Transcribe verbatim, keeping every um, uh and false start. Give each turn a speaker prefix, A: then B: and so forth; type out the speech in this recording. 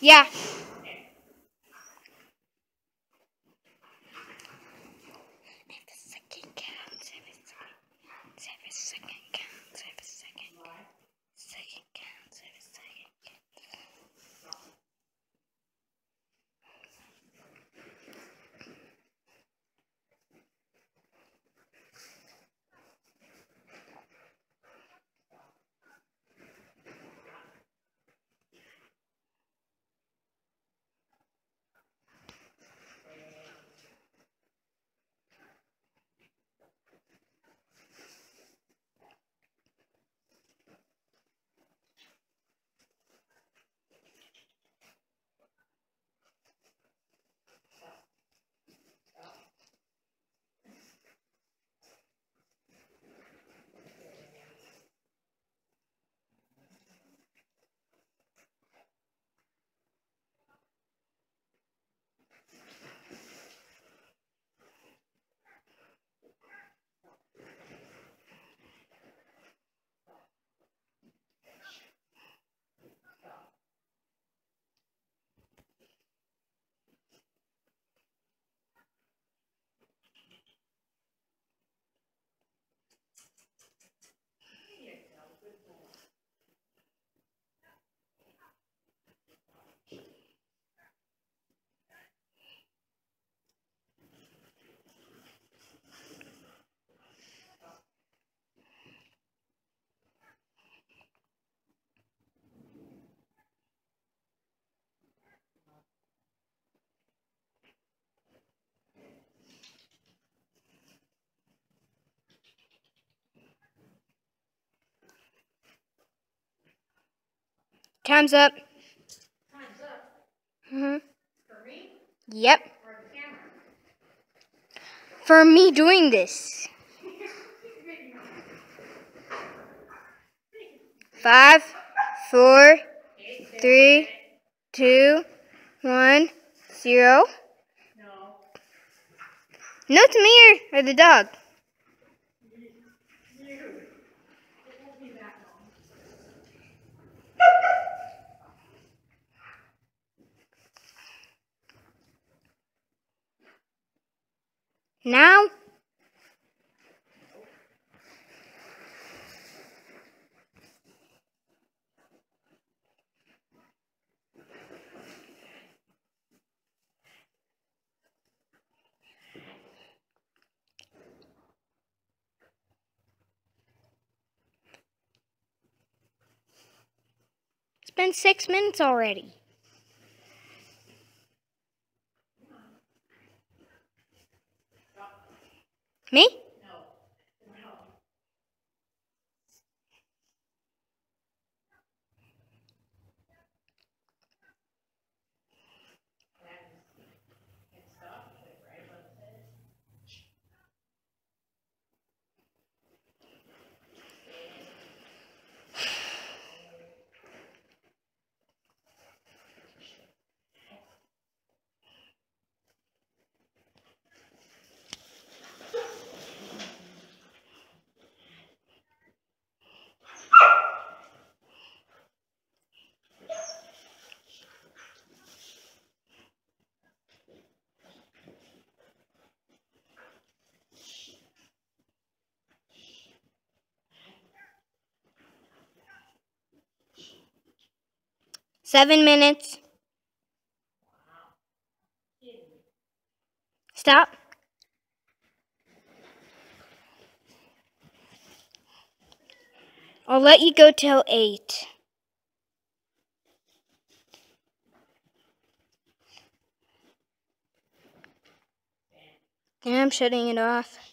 A: Yeah. Second count. Seven second. Seven second count. Seven second. Second count. Seven second. Time's up.
B: Time's up.
A: Mm-hmm.
B: For me?
A: Yep.
B: Or the camera?
A: For me doing this. Five, four, three, two, one, zero.
B: No.
A: No, to me or, or the dog.
B: You. It won't be that long.
A: Now. It's been six minutes already. Me?
B: No. No.
A: Seven minutes. Stop. I'll let you go till eight. And I'm shutting it off.